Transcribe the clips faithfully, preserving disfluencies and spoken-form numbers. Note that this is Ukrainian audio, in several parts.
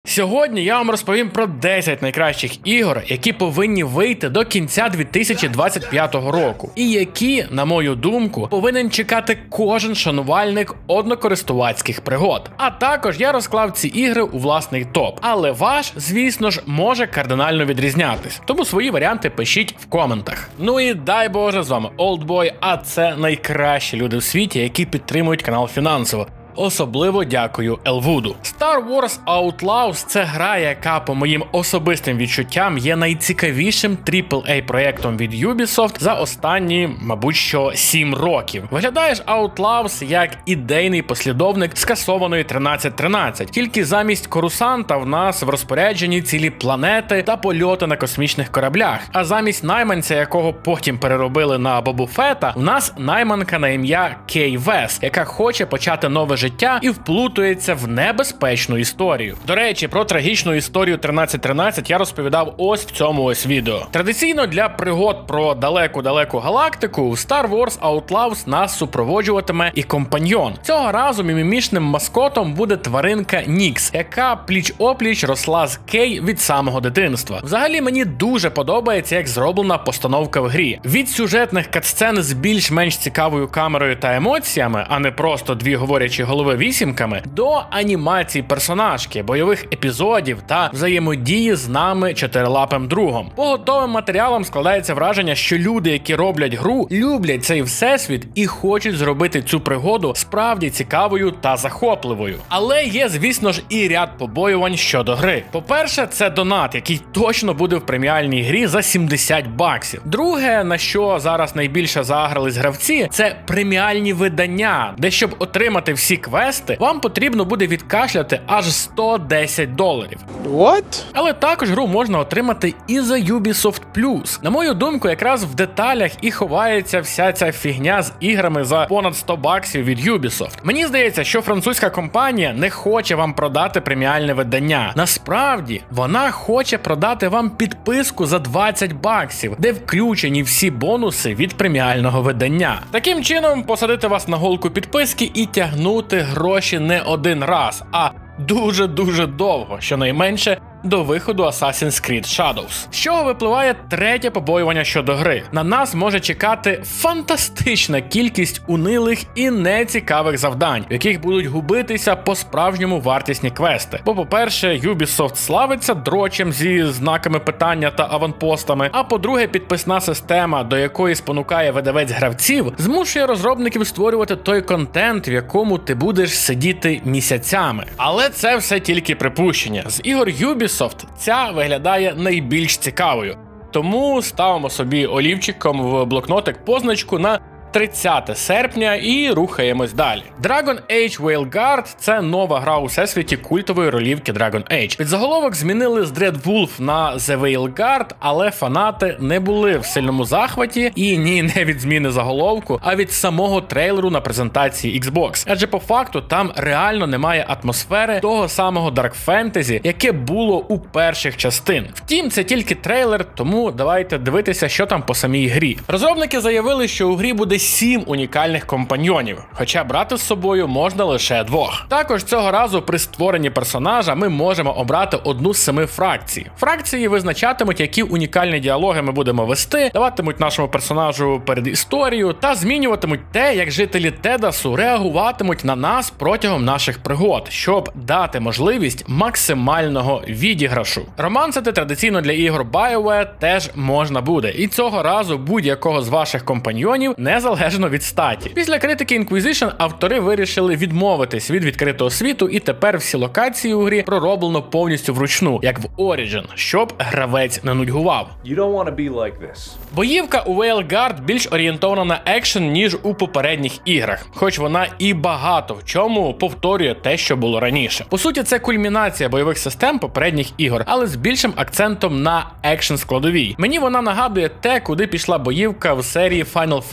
Сьогодні я вам розповім про десять найкращих ігор, які повинні вийти до кінця дві тисячі двадцять п'ятого року, і які, на мою думку, повинен чекати кожен шанувальник однокористувацьких пригод. А також я розклав ці ігри у власний топ. Але ваш, звісно ж, може кардинально відрізнятись. Тому свої варіанти пишіть в коментах. Ну і дай Боже, з вами Олдбой, а це найкращі люди в світі, які підтримують канал фінансово. Особливо дякую Елвуду. Star Wars Outlaws – це гра, яка, по моїм особистим відчуттям, є найцікавішим трипл ей проєктом від Ubisoft за останні, мабуть, що сім років. Виглядаєш Outlaws як ідейний послідовник скасованої тринадцять тринадцять, тільки замість Корусанта в нас в розпорядженні цілі планети та польоти на космічних кораблях, а замість найманця, якого потім переробили на Бобу Фета, в нас найманка на ім'я Кей Вес, яка хоче почати нове життя і вплутується в небезпечну історію. До речі, про трагічну історію тринадцять тринадцять я розповідав ось в цьому ось відео. Традиційно для пригод про далеку-далеку галактику в Star Wars Outlaws нас супроводжуватиме і компаньйон. Цього разу мімімішним маскотом буде тваринка Нікс, яка пліч-опліч росла з Кей від самого дитинства. Взагалі мені дуже подобається, як зроблена постановка в грі. Від сюжетних катсцен з більш-менш цікавою камерою та емоціями, а не просто дві говорячі голови вісімками, до анімацій персонажки, бойових епізодів та взаємодії з нами чотирилапим другом. По готовим матеріалам складається враження, що люди, які роблять гру, люблять цей всесвіт і хочуть зробити цю пригоду справді цікавою та захопливою. Але є, звісно ж, і ряд побоювань щодо гри. По-перше, це донат, який точно буде в преміальній грі за сімдесят баксів. Друге, на що зараз найбільше загрались гравці, це преміальні видання, де щоб отримати всі квести, вам потрібно буде відкашляти аж сто десять доларів. What? Але також гру можна отримати і за Ubisoft Plus. На мою думку, якраз в деталях і ховається вся ця фігня з іграми за понад сто баксів від Ubisoft. Мені здається, що французька компанія не хоче вам продати преміальне видання. Насправді, вона хоче продати вам підписку за двадцять баксів, де включені всі бонуси від преміального видання. Таким чином, посадити вас на голку підписки і тягнути гроші не один раз, а дуже-дуже довго, щонайменше до виходу Assassin's Creed Shadows. З чого випливає третє побоювання щодо гри. На нас може чекати фантастична кількість унилих і нецікавих завдань, в яких будуть губитися по-справжньому вартісні квести. Бо, по-перше, Ubisoft славиться дрочем зі знаками питання та аванпостами, а по-друге, підписна система, до якої спонукає видавець гравців, змушує розробників створювати той контент, в якому ти будеш сидіти місяцями. Але це все тільки припущення. З ігор Ubisoft ця виглядає найбільш цікавою. Тому ставимо собі олівчиком в блокнотик позначку на тридцяте серпня і рухаємось далі. Dragon Age Veilguard – це нова гра у всесвіті культової ролівки Dragon Age. Під заголовок змінили з Dreadwolf на The Veilguard, але фанати не були в сильному захваті, і ні, не від зміни заголовку, а від самого трейлеру на презентації Xbox. Адже по факту там реально немає атмосфери того самого Dark Fantasy, яке було у перших частин. Втім, це тільки трейлер, тому давайте дивитися, що там по самій грі. Розробники заявили, що у грі буде сім унікальних компаньйонів, хоча брати з собою можна лише двох. Також цього разу при створенні персонажа ми можемо обрати одну з семи фракцій. Фракції визначатимуть, які унікальні діалоги ми будемо вести, даватимуть нашому персонажу передісторію та змінюватимуть те, як жителі Тедасу реагуватимуть на нас протягом наших пригод, щоб дати можливість максимального відіграшу. Романсити традиційно для ігор BioWare теж можна буде, і цього разу будь-якого з ваших компаньйонів не залежно від статі. Після критики Inquisition автори вирішили відмовитись від відкритого світу, і тепер всі локації у грі пророблено повністю вручну, як в Origin, щоб гравець не нудьгував. You don't want to be like this. Боївка у Veilguard більш орієнтована на екшен, ніж у попередніх іграх, хоч вона і багато в чому повторює те, що було раніше. По суті, це кульмінація бойових систем попередніх ігор, але з більшим акцентом на екшен складовій. Мені вона нагадує те, куди пішла боївка в серії Final Fantasy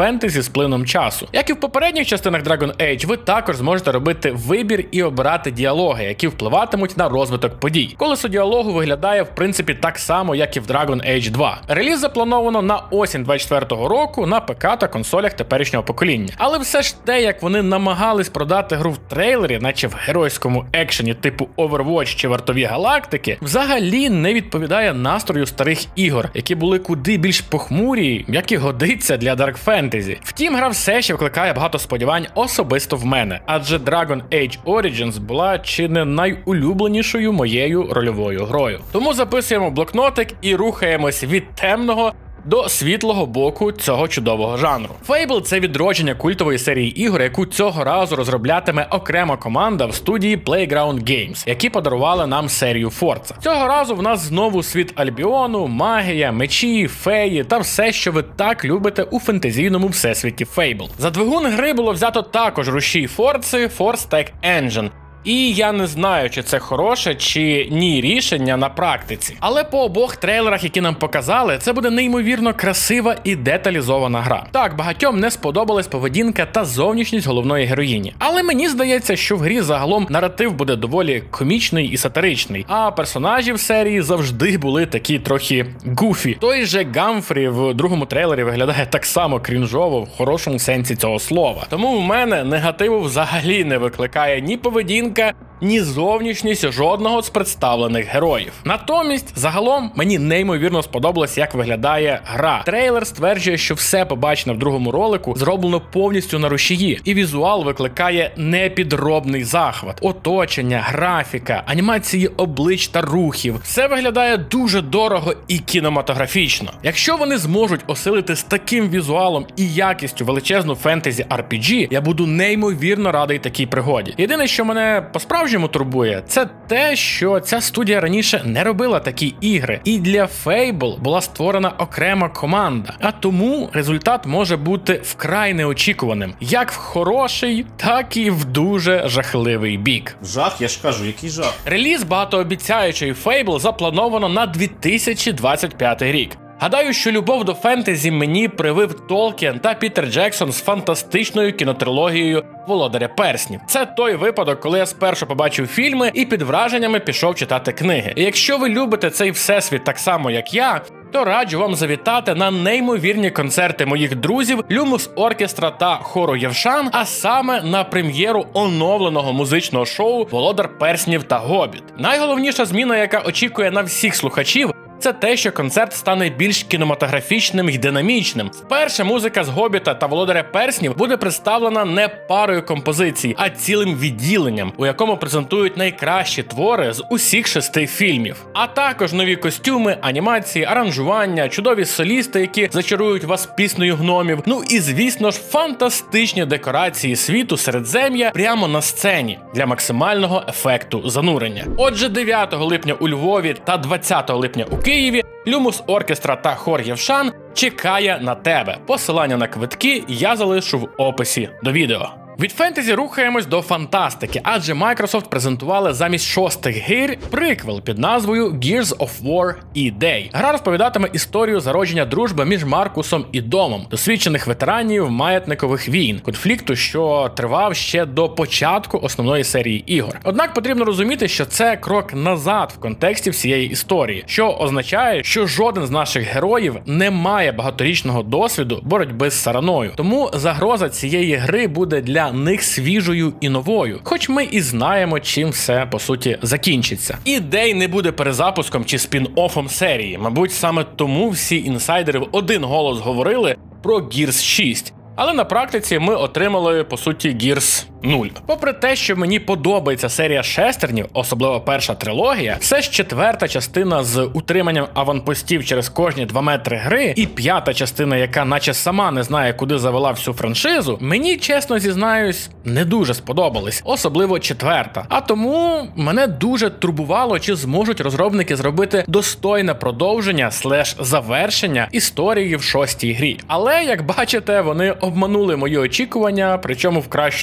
з плином часу. Як і в попередніх частинах Dragon Age, ви також зможете робити вибір і обирати діалоги, які впливатимуть на розвиток подій. Колесо діалогу виглядає в принципі так само, як і в Dragon Age два. Реліз заплановано на осінь двадцять четвертого року на ПК та консолях теперішнього покоління. Але все ж те, як вони намагались продати гру в трейлері, наче в геройському екшені типу Overwatch чи Вартові галактики, взагалі не відповідає настрою старих ігор, які були куди більш похмурі, як і годиться для Dark Fantasy. Втім, гра все ще викликає багато сподівань особисто в мене, адже Dragon Age Origins була чи не найулюбленішою моєю рольовою грою. Тому записуємо блокнотик і рухаємось від темного до світлого боку цього чудового жанру. Fable – це відродження культової серії ігор, яку цього разу розроблятиме окрема команда в студії Playground Games, які подарували нам серію Forza. Цього разу в нас знову світ Альбіону, магія, мечі, феї та все, що ви так любите у фентезійному всесвіті Fable. За двигун гри було взято також рушій Forza, Force Tech Engine. І я не знаю, чи це хороше, чи ні рішення на практиці. Але по обох трейлерах, які нам показали, це буде неймовірно красива і деталізована гра. Так, багатьом не сподобалась поведінка та зовнішність головної героїні. Але мені здається, що в грі загалом наратив буде доволі комічний і сатиричний, а персонажі в серії завжди були такі трохи гуфі. Той же Гамфрі в другому трейлері виглядає так само крінжово в хорошому сенсі цього слова. Тому в мене негативу взагалі не викликає ні поведінка, ні зовнішність жодного з представлених героїв. Натомість, загалом, мені неймовірно сподобалось, як виглядає гра. Трейлер стверджує, що все побачене в другому ролику зроблено повністю на рушії, і візуал викликає непідробний захват. Оточення, графіка, анімації облич та рухів. Все виглядає дуже дорого і кінематографічно. Якщо вони зможуть осилити з таким візуалом і якістю величезну фентезі ар пі джі, я буду неймовірно радий такій пригоді. Єдине, що мене по-справжньому турбує, це те, що ця студія раніше не робила такі ігри, і для Fable була створена окрема команда, а тому результат може бути вкрай неочікуваним, як в хороший, так і в дуже жахливий бік. Жах? Я ж кажу, який жах? Реліз багатообіцяючої Fable заплановано на дві тисячі двадцять п'ятий рік. Гадаю, що любов до фентезі мені привив Толкін та Пітер Джексон з фантастичною кінотрилогією «Володаря перснів». Це той випадок, коли я спершу побачив фільми і під враженнями пішов читати книги. І якщо ви любите цей всесвіт так само, як я, то раджу вам завітати на неймовірні концерти моїх друзів Люмус Оркестра та хору Євшан, а саме на прем'єру оновленого музичного шоу «Володар перснів та Гобіт». Найголовніша зміна, яка очікує на всіх слухачів, це те, що концерт стане більш кінематографічним і динамічним. Вперше музика з «Гобіта» та «Володаря перснів» буде представлена не парою композицій, а цілим відділенням, у якому презентують найкращі твори з усіх шести фільмів. А також нові костюми, анімації, аранжування, чудові солісти, які зачарують вас піснею гномів, ну і, звісно ж, фантастичні декорації світу Середзем'я прямо на сцені для максимального ефекту занурення. Отже, дев'ятого липня у Львові та двадцятого липня у Києві Люмус Оркестра та хор Євшан чекає на тебе. Посилання на квитки я залишу в описі до відео. Від фентезі рухаємось до фантастики, адже Microsoft презентували замість шостих гір приквел під назвою Gears of War E-Day. Гра розповідатиме історію зародження дружби між Маркусом і Домом, досвідчених ветеранів маятникових війн, конфлікту, що тривав ще до початку основної серії ігор. Однак потрібно розуміти, що це крок назад в контексті всієї історії, що означає, що жоден з наших героїв не має багаторічного досвіду боротьби з сараною. Тому загроза цієї гри буде для них свіжою і новою, хоч ми і знаємо, чим все, по суті, закінчиться. E-Day не буде перезапуском чи спін-оффом серії. Мабуть, саме тому всі інсайдери в один голос говорили про Gears шість. Але на практиці ми отримали, по суті, Gears нуль. Попри те, що мені подобається серія шестернів, особливо перша трилогія, все ж четверта частина з утриманням аванпостів через кожні два метри гри і п'ята частина, яка наче сама не знає, куди завела всю франшизу, мені, чесно зізнаюсь, не дуже сподобались. Особливо четверта. А тому мене дуже турбувало, чи зможуть розробники зробити достойне продовження слеш завершення історії в шостій грі. Але, як бачите, вони обманули мої очікування, причому в кращу сторону,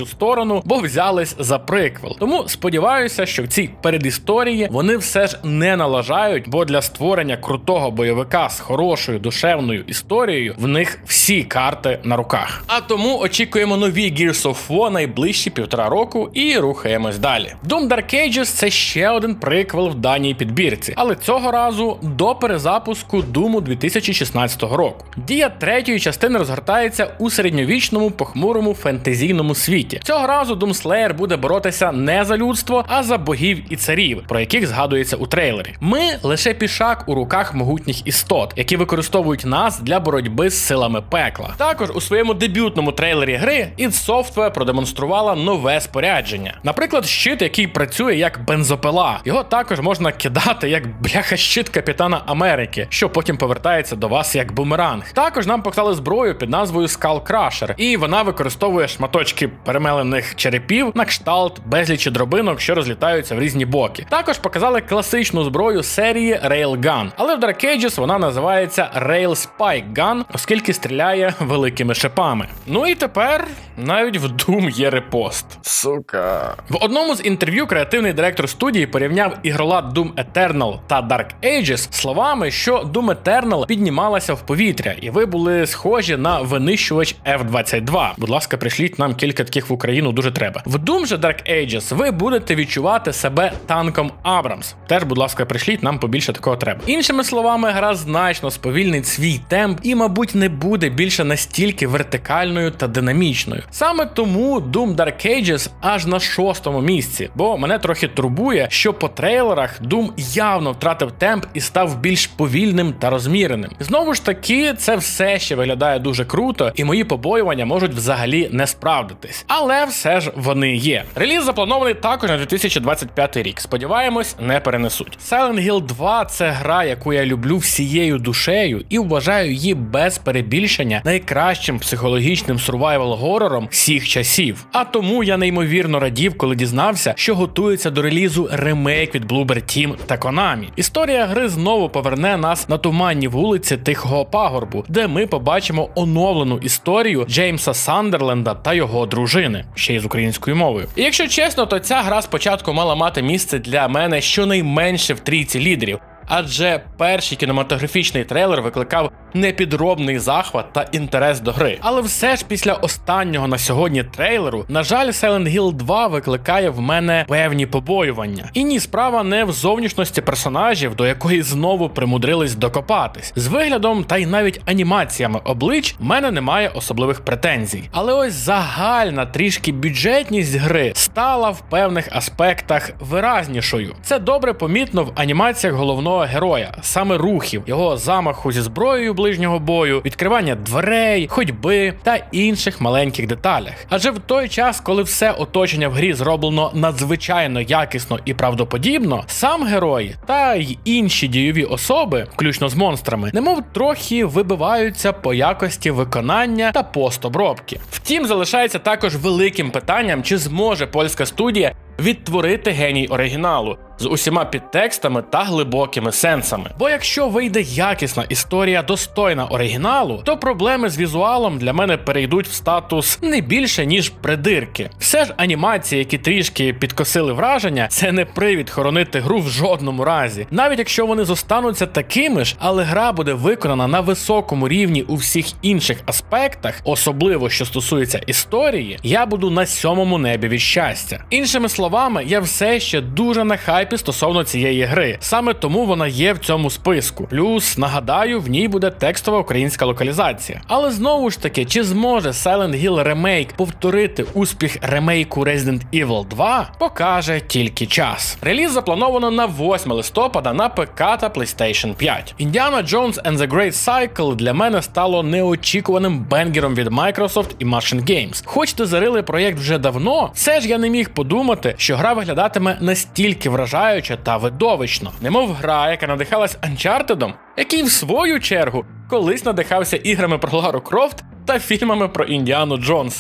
сторону, бо взялись за приквел. Тому сподіваюся, що в цій передісторії вони все ж не налажають, бо для створення крутого бойовика з хорошою душевною історією в них всі карти на руках. А тому очікуємо нові Gears of War найближчі півтора року і рухаємось далі. Doom Dark Ages – це ще один приквел в даній підбірці, але цього разу до перезапуску Doom дві тисячі шістнадцятого року. Дія третьої частини розгортається у середньовічному похмурому фентезійному світі. Цього разу Doom Slayer буде боротися не за людство, а за богів і царів, про яких згадується у трейлері. Ми лише пішак у руках могутніх істот, які використовують нас для боротьби з силами пекла. Також у своєму дебютному трейлері гри id Software продемонструвала нове спорядження. Наприклад, щит, який працює як бензопила. Його також можна кидати як бляха-щит Капітана Америки, що потім повертається до вас як бумеранг. Також нам показали зброю під назвою Skull Crusher, і вона використовує шматочки перемелених черепів на кшталт безлічі дробинок, що розлітаються в різні боки. Також показали класичну зброю серії Railgun, але в Dark Ages вона називається Rail Spike Gun, оскільки стріляє великими шипами. Ну і тепер навіть в Doom є репост. Сука. В одному з інтерв'ю креативний директор студії порівняв ігролад Doom Eternal та Dark Ages словами, що Doom Eternal піднімалася в повітря, і ви були схожі на винищувач еф двадцять два. Будь ласка, пришліть нам кілька таких в Україну, дуже треба. В Doom же Dark Ages ви будете відчувати себе танком Абрамс. Теж, будь ласка, пришліть, нам побільше такого треба. Іншими словами, гра значно сповільнить свій темп і, мабуть, не буде більше настільки вертикальною та динамічною. Саме тому Doom Dark Ages аж на шостому місці, бо мене трохи турбує, що по трейлерах Doom явно втратив темп і став більш повільним та розміреним. Знову ж таки, це все ще виглядає дуже круто, і мої побоювання можуть взагалі не справдитись. Але все ж вони є. Реліз запланований також на дві тисячі двадцять п'ятий рік. Сподіваємось, не перенесуть. Silent Hill два – це гра, яку я люблю всією душею і вважаю її без перебільшення найкращим психологічним сурвайвал-горором всіх часів. А тому я неймовірно радів, коли дізнався, що готується до релізу ремейк від Bloober Team та Konami. Історія гри знову поверне нас на туманні вулиці Тихого пагорбу, де ми побачимо оновлену історію Джеймса Сандерленда та його дружини, ще й з українською мовою. І якщо чесно, то ця гра спочатку мала мати місце для мене щонайменше в трійці лідерів, адже перший кінематографічний трейлер викликав непідробний захват та інтерес до гри. Але все ж після останнього на сьогодні трейлеру, на жаль, Silent Hill два викликає в мене певні побоювання. І ні, справа не в зовнішності персонажів, до якої знову примудрились докопатись. З виглядом та й навіть анімаціями облич в мене немає особливих претензій. Але ось загальна трішки бюджетність гри стала в певних аспектах виразнішою. Це добре помітно в анімаціях головного героя, саме рухів, його замаху зі зброєю ближнього бою, відкривання дверей, ходьби та інших маленьких деталях. Адже в той час, коли все оточення в грі зроблено надзвичайно якісно і правдоподібно, сам герой та й інші дійові особи, включно з монстрами, немов трохи вибиваються по якості виконання та постобробки. Втім, залишається також великим питанням, чи зможе польська студія відтворити геній оригіналу з усіма підтекстами та глибокими сенсами. Бо якщо вийде якісна історія, достойна оригіналу, то проблеми з візуалом для мене перейдуть в статус не більше, ніж придирки. Все ж анімації, які трішки підкосили враження, це не привід хоронити гру в жодному разі. Навіть якщо вони зостануться такими ж, але гра буде виконана на високому рівні у всіх інших аспектах, особливо що стосується історії, я буду на сьомому небі від щастя. Іншими словами, я все ще дуже на хайпі стосовно цієї гри. Саме тому вона є в цьому списку. Плюс, нагадаю, в ній буде текстова українська локалізація. Але знову ж таки, чи зможе Silent Hill Remake повторити успіх ремейку Resident Evil два, покаже тільки час. Реліз заплановано на восьме листопада на ПК та PlayStation п'ять. Indiana Jones and the Great Cycle для мене стало неочікуваним бенгером від Microsoft і Machine Games. Хоч тизерили проєкт вже давно, все ж я не міг подумати, що гра виглядатиме настільки вражаюче та видовищно. Немов гра, яка надихалась Uncharted, який в свою чергу колись надихався іграми про Лару Крофт та фільмами про Індіану Джонса.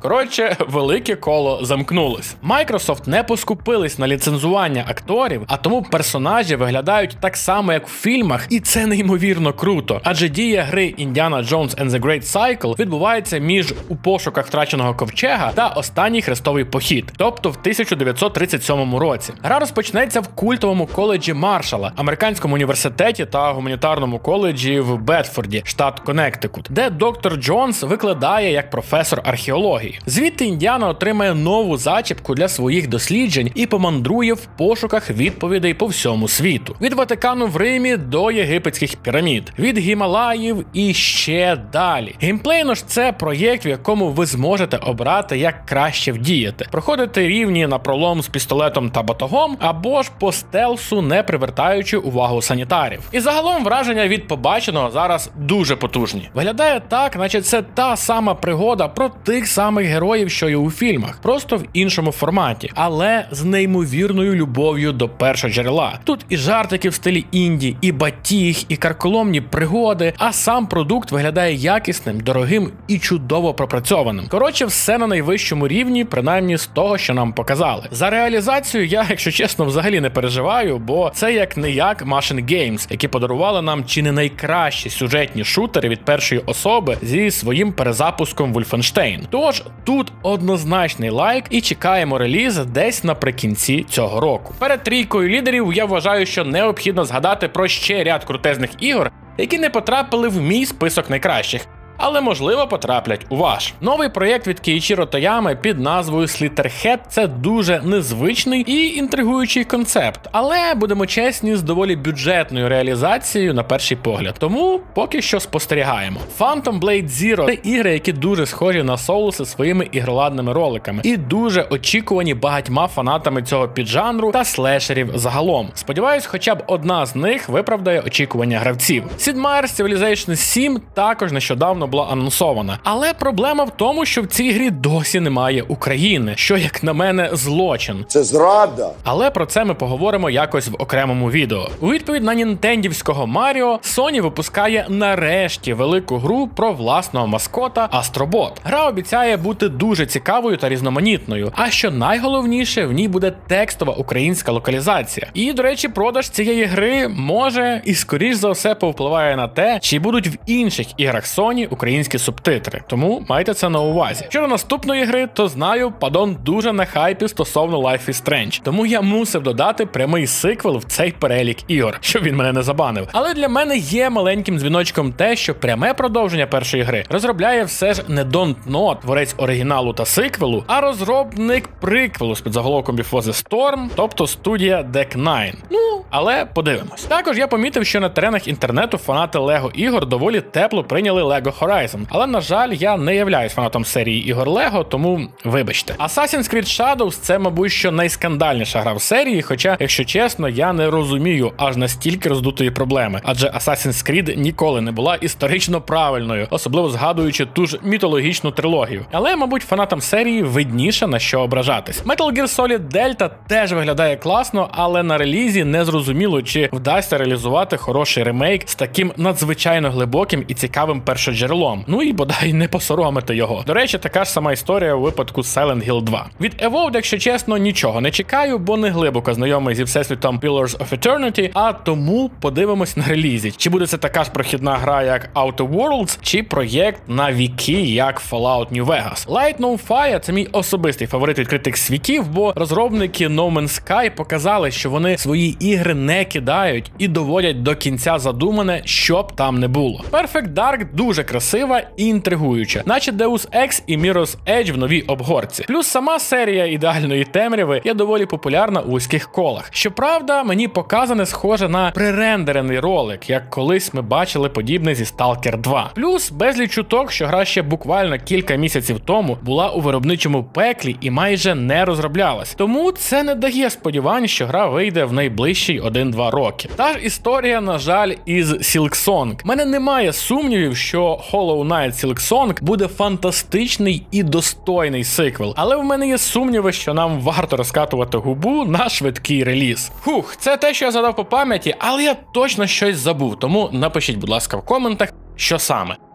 Коротше, велике коло замкнулось. Microsoft не поскупились на ліцензування акторів, а тому персонажі виглядають так само, як в фільмах, і це неймовірно круто. Адже дія гри Індіана Джонс and the Great Cycle відбувається між У пошуках втраченого ковчега та Останній хрестовий похід, тобто в тисяча дев'ятсот тридцять сьомому році. Гра розпочнеться в культовому коледжі Маршалла, американському університеті та гуманітарному коледжі в Бедфорді, штат Коннектикут, де доктор Джонс викладає як професор археології. Звідти Індіана отримає нову зачіпку для своїх досліджень і помандрує в пошуках відповідей по всьому світу. Від Ватикану в Римі до єгипетських пірамід, від Гімалаїв і ще далі. Геймплейно ж це проєкт, в якому ви зможете обрати, як краще вдіяти. Проходити рівні на пролом з пістолетом та батогом, або ж по стелсу, не привертаючи увагу санітарів. І загалом враження від побаченого зараз дуже потужні. Виглядає так, наче це та сама пригода про тих самих героїв, що й у фільмах, просто в іншому форматі, але з неймовірною любов'ю до першоджерела. Тут і жартики в стилі інді, і батіг, і карколомні пригоди, а сам продукт виглядає якісним, дорогим і чудово пропрацьованим. Коротше, все на найвищому рівні, принаймні з того, що нам показали. За реалізацію я, якщо чесно, взагалі не переживаю, бо це як не як Machine Games, які подарували нам чи не найкращі сюжетні шутери від першої особи зі своїм перезапуском Wolfenstein. Тож, тут однозначний лайк і чекаємо реліз десь наприкінці цього року. Перед трійкою лідерів я вважаю, що необхідно згадати про ще ряд крутезних ігор, які не потрапили в мій список найкращих, але, можливо, потраплять у ваш. Новий проєкт від Кейічіро Тоями під назвою Slitterhead – це дуже незвичний і інтригуючий концепт, але, будемо чесні, з доволі бюджетною реалізацією на перший погляд. Тому поки що спостерігаємо. Phantom Blade Zero – це ігри, які дуже схожі на Соулси своїми ігроладними роликами і дуже очікувані багатьма фанатами цього піджанру та слешерів загалом. Сподіваюсь, хоча б одна з них виправдає очікування гравців. Sid Meier's Civilization сім також нещодавно була анонсована. Але проблема в тому, що в цій грі досі немає України, що, як на мене, злочин. Це зрада. Але про це ми поговоримо якось в окремому відео. У відповідь на нінтендівського Маріо, Sony випускає нарешті велику гру про власного маскота Астробот. Гра обіцяє бути дуже цікавою та різноманітною, а що найголовніше, в ній буде текстова українська локалізація. І, до речі, продаж цієї гри може і скоріш за все повпливає на те, чи будуть в інших іграх Sony українські субтитри. Тому майте це на увазі. Щодо наступної гри, то знаю, падон дуже на хайпі стосовно Life is Strange. Тому я мусив додати прямий сиквел в цей перелік ігор, щоб він мене не забанив. Але для мене є маленьким дзвіночком те, що пряме продовження першої гри розробляє все ж не Don't Know, творець оригіналу та сиквелу, а розробник приквелу з підзаголовком Before the Storm, тобто студія Deck Nine. Ну, але подивимось. Також я помітив, що на теренах інтернету фанати Лего ігор доволі тепло прийняли Lego Horizon. Але, на жаль, я не являюсь фанатом серії ігор Лего, тому вибачте. Assassin's Creed Shadows – це, мабуть, що найскандальніша гра в серії, хоча, якщо чесно, я не розумію аж настільки роздутої проблеми. Адже Assassin's Creed ніколи не була історично правильною, особливо згадуючи ту ж мітологічну трилогію. Але, мабуть, фанатам серії видніше на що ображатись. Metal Gear Solid Delta теж виглядає класно, але на релізі не зрозуміло, чи вдасться реалізувати хороший ремейк з таким надзвичайно глибоким і цікавим першоджерелом. Ну і бодай не посоромити його. До речі, така ж сама історія у випадку Silent Hill два. Від Evolved, якщо чесно, нічого не чекаю, бо не глибоко знайомий зі всесвітом Pillars of Eternity, а тому подивимось на релізі. Чи буде це така ж прохідна гра, як Outer Worlds, чи проєкт на віки, як Fallout New Vegas. Light No Fire – це мій особистий фаворит відкритих світів, бо розробники No Man's Sky показали, що вони свої ігри не кидають і доводять до кінця задумане, що б там не було. Perfect Dark дуже красива і інтригуюча, наче Deus Ex і Mirror's Edge в новій обгорці. Плюс сама серія ідеальної темряви є доволі популярна у вузьких колах. Щоправда, мені показане схоже на пререндерений ролик, як колись ми бачили подібне зі Stalker два. Плюс безліч чуток, що гра ще буквально кілька місяців тому була у виробничому пеклі і майже не розроблялась. Тому це не дає сподівань, що гра вийде в найближчі один-два роки. Та ж історія, на жаль, із Silksong. Мене немає сумнівів, що Hollow Knight Silksong буде фантастичний і достойний сиквел. Але в мене є сумніви, що нам варто розкатувати губу на швидкий реліз. Фух, це те, що я задав по пам'яті, але я точно щось забув, тому напишіть, будь ласка, в коментах, що саме.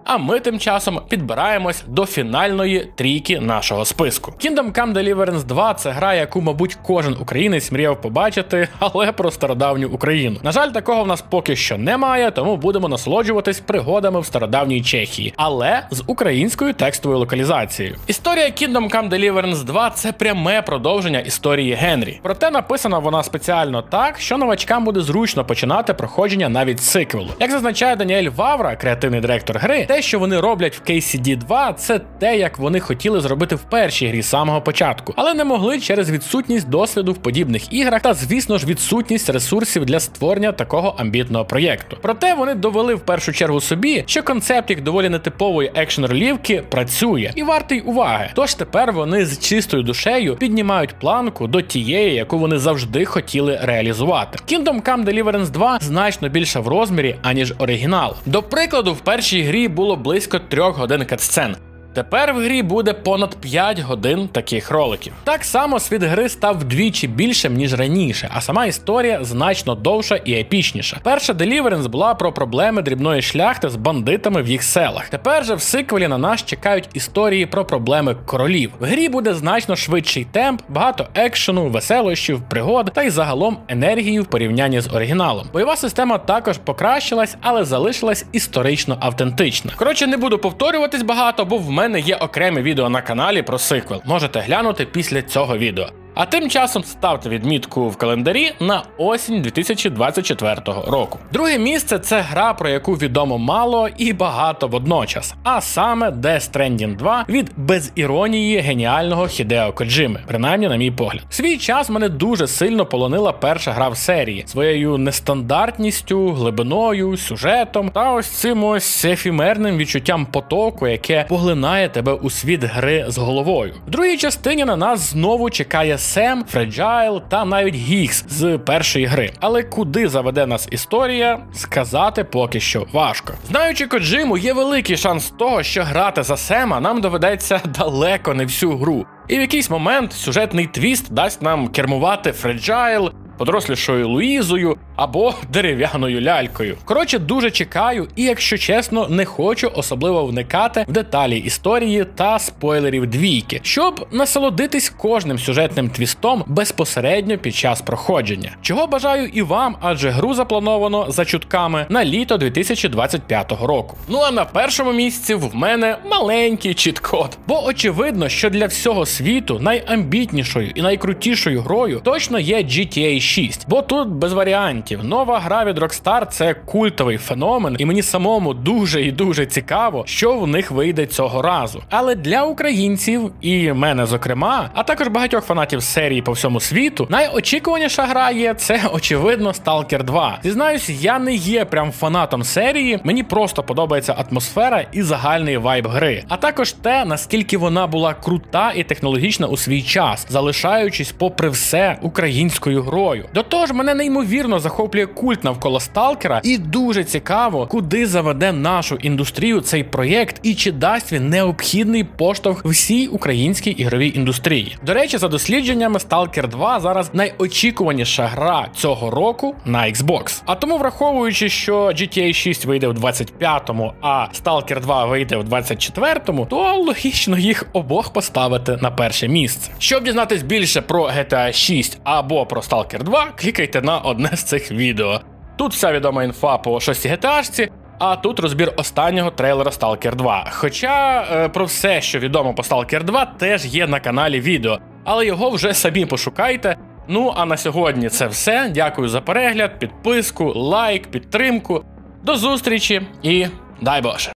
А ми тим часом підбираємось до фінальної трійки нашого списку. Kingdom Come Deliverance два – це гра, яку, мабуть, кожен українець мріяв побачити, але про стародавню Україну. На жаль, такого в нас поки що немає, тому будемо насолоджуватись пригодами в стародавній Чехії, але з українською текстовою локалізацією. Історія Kingdom Come Deliverance два – це пряме продовження історії Генрі. Проте написана вона спеціально так, що новачкам буде зручно починати проходження навіть сиквелу. Як зазначає Даніель Вавра, креативний директор гри, те, що вони роблять в кей сі ді два, це те, як вони хотіли зробити в першій грі з самого початку, але не могли через відсутність досвіду в подібних іграх та, звісно ж, відсутність ресурсів для створення такого амбітного проєкту. Проте вони довели в першу чергу собі, що концепт їх доволі нетипової екшн-ролівки працює і вартий уваги. Тож тепер вони з чистою душею піднімають планку до тієї, яку вони завжди хотіли реалізувати. Kingdom Come Deliverance два значно більша в розмірі, аніж оригінал. До прикладу, в першій грі було близько трьох годин катсцен. Тепер в грі буде понад п'ять годин таких роликів. Так само світ гри став вдвічі більшим, ніж раніше, а сама історія значно довша і епічніша. Перша Deliverance була про проблеми дрібної шляхти з бандитами в їх селах. Тепер же в сиквелі на нас чекають історії про проблеми королів. В грі буде значно швидший темп, багато екшену, веселощів, пригод та й загалом енергії в порівнянні з оригіналом. Бойова система також покращилась, але залишилась історично автентична. Коротше, не буду повторюватись багато, бо в мене У мене є окреме відео на каналі про сиквел, можете глянути після цього відео. А тим часом ставте відмітку в календарі на осінь дві тисячі двадцять четвертого року. Друге місце – це гра, про яку відомо мало і багато водночас, а саме Death Stranding два від, без іронії, геніального Хідео Коджими, принаймні на мій погляд. В свій час мене дуже сильно полонила перша гра в серії, своєю нестандартністю, глибиною, сюжетом та ось цим ось ефемерним відчуттям потоку, яке поглинає тебе у світ гри з головою. В другій частині на нас знову чекає Сем, Фреджайл та навіть Гікс з першої гри. Але куди заведе нас історія, сказати поки що важко. Знаючи Коджиму, є великий шанс того, що грати за Сема нам доведеться далеко не всю гру. І в якийсь момент сюжетний твіст дасть нам кермувати Фреджайл, подорослішою Луїзою або дерев'яною лялькою. Коротше, дуже чекаю і, якщо чесно, не хочу особливо вникати в деталі історії та спойлерів двійки, щоб насолодитись кожним сюжетним твістом безпосередньо під час проходження. Чого бажаю і вам, адже гру заплановано за чутками на літо дві тисячі двадцять п'ятого року. Ну а на першому місці в мене маленький чіт-код. Бо очевидно, що для всього світу найамбітнішою і найкрутішою грою точно є джі ті ей шість. Бо тут без варіантів. Нова гра від Rockstar – це культовий феномен, і мені самому дуже і дуже цікаво, що в них вийде цього разу. Але для українців, і мене зокрема, а також багатьох фанатів серії по всьому світу, найочікуваніша гра є – це, очевидно, Сталкер два. Зізнаюсь, я не є прям фанатом серії, мені просто подобається атмосфера і загальний вайб гри. А також те, наскільки вона була крута і технологічна у свій час, залишаючись попри все українською грою. До того ж, мене неймовірно захоплює культ навколо Сталкера, і дуже цікаво, куди заведе нашу індустрію цей проєкт і чи дасть він необхідний поштовх всій українській ігровій індустрії. До речі, за дослідженнями, Сталкер два зараз найочікуваніша гра цього року на Xbox. А тому, враховуючи, що джі ті ей шість вийде в двадцять п'ятому, а Сталкер два вийде в двадцять четвертому, то логічно їх обох поставити на перше місце. Щоб дізнатись більше про джі ті ей шість або про Сталкер два, клікайте на одне з цих відео. Тут вся відома інфа по шостій джі ті ей-шці, а тут розбір останнього трейлера Сталкер два. Хоча е, про все, що відомо по Сталкер два, теж є на каналі відео, але його вже самі пошукайте. Ну а на сьогодні це все. Дякую за перегляд, підписку, лайк, підтримку. До зустрічі і дай Боже!